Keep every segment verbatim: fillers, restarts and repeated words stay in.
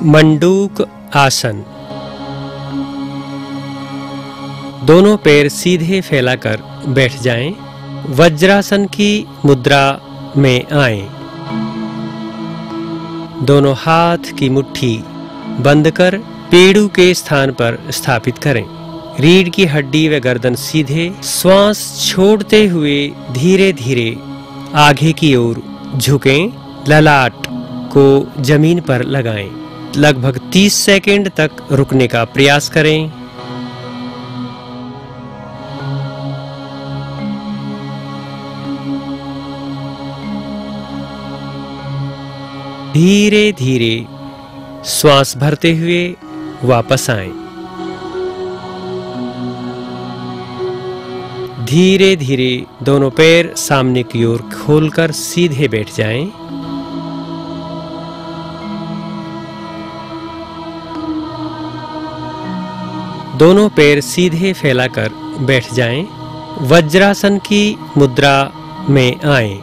मंडूक आसन। दोनों पैर सीधे फैलाकर बैठ जाएं। वज्रासन की मुद्रा में आएं। दोनों हाथ की मुट्ठी बंद कर पेड़ू के स्थान पर स्थापित करें। रीढ़ की हड्डी व गर्दन सीधे, श्वास छोड़ते हुए धीरे धीरे आगे की ओर झुकें। ललाट को जमीन पर लगाएं। लगभग तीस सेकंड तक रुकने का प्रयास करें। धीरे धीरे श्वास भरते हुए वापस आएं। धीरे धीरे दोनों पैर सामने की ओर खोलकर सीधे बैठ जाएं। दोनों पैर सीधे फैलाकर बैठ जाएं। वज्रासन की मुद्रा में आएं।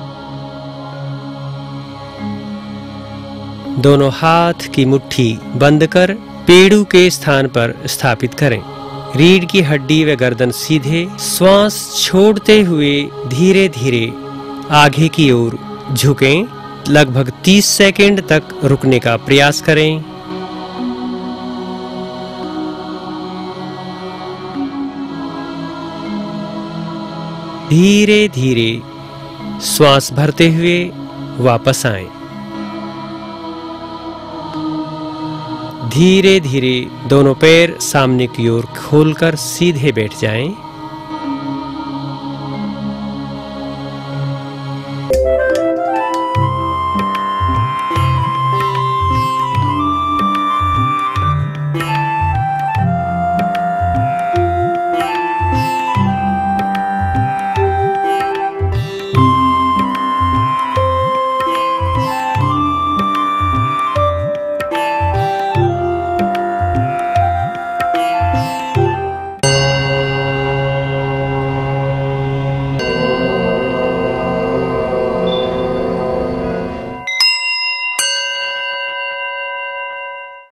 दोनों हाथ की मुट्ठी बंद कर पेड़ू के स्थान पर स्थापित करें। रीढ़ की हड्डी व गर्दन सीधे, श्वास छोड़ते हुए धीरे धीरे आगे की ओर झुकें। लगभग तीस सेकंड तक रुकने का प्रयास करें। धीरे धीरे श्वास भरते हुए वापस आएं। धीरे धीरे दोनों पैर सामने की ओर खोलकर सीधे बैठ जाएं।